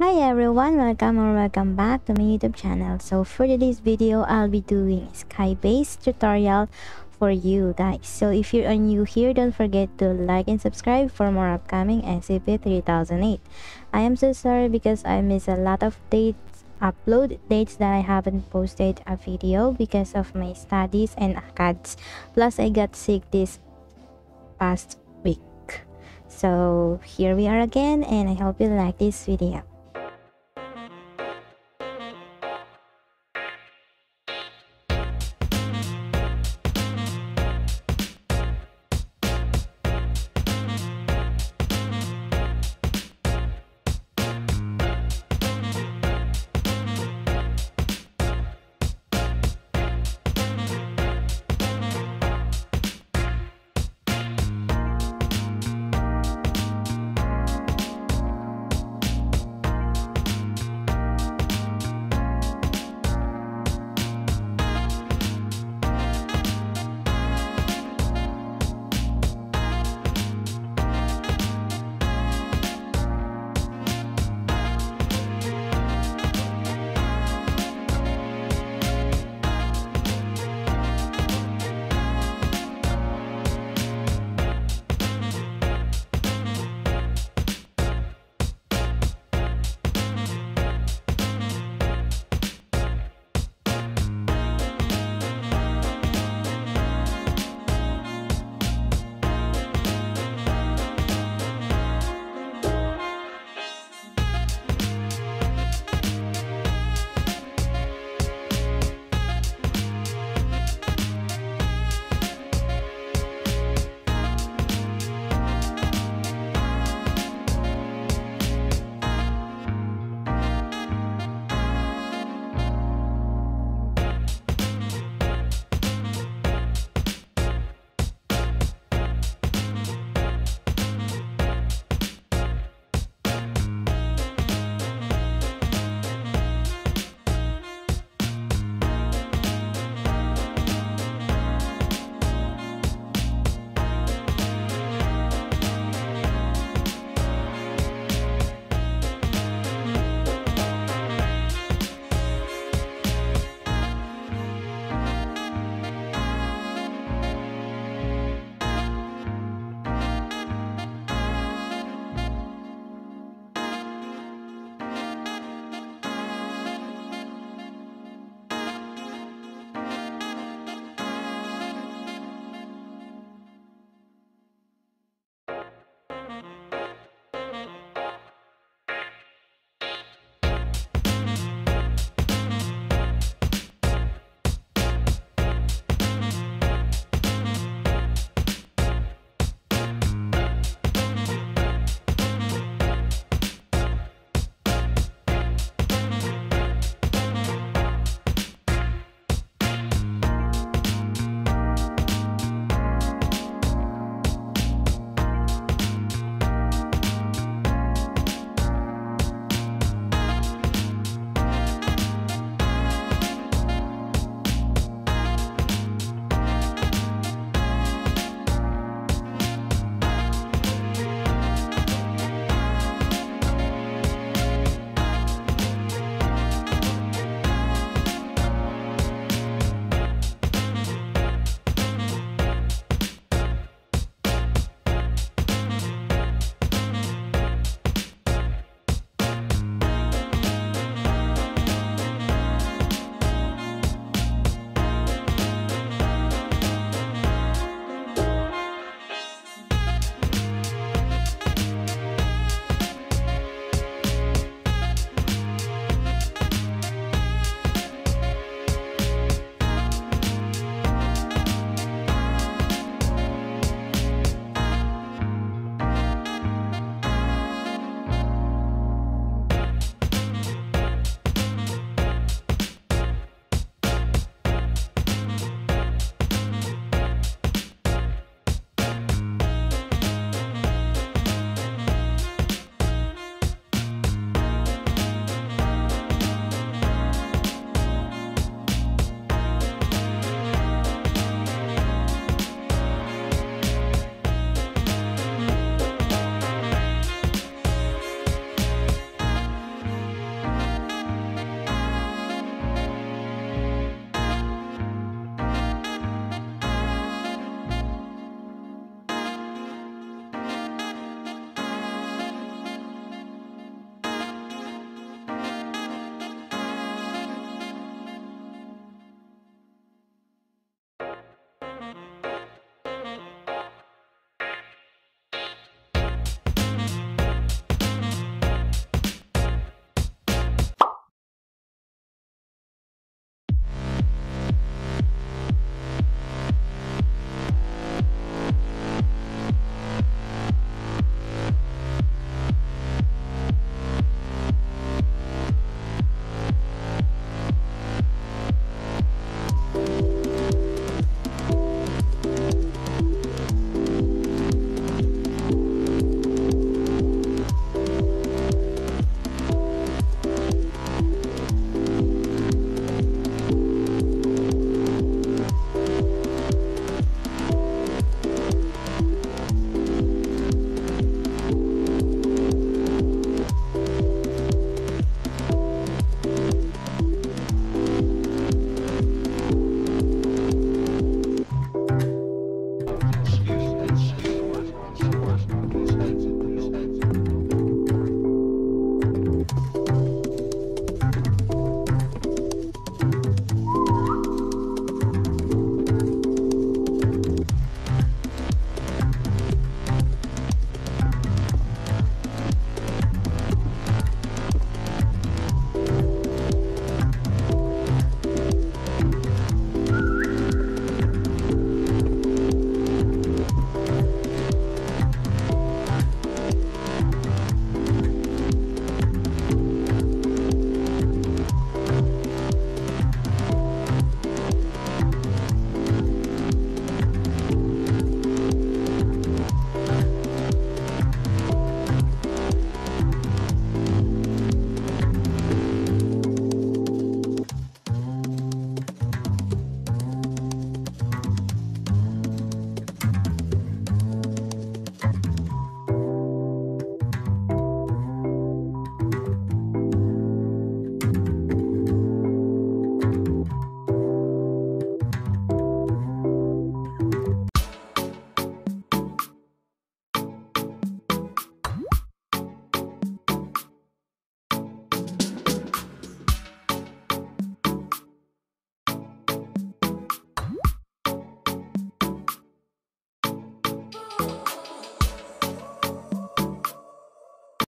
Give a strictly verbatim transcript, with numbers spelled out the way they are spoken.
Hi everyone, welcome or welcome back to my YouTube channel. So for today's video, I'll be doing SKYBASE tutorial for you guys. So if you're new here, don't forget to like and subscribe for more upcoming S C P three thousand eight. I am so sorry because I missed a lot of dates, upload dates that I haven't posted a video because of my studies and acads. Plus I got sick this past week. So here we are again, and I hope you like this video.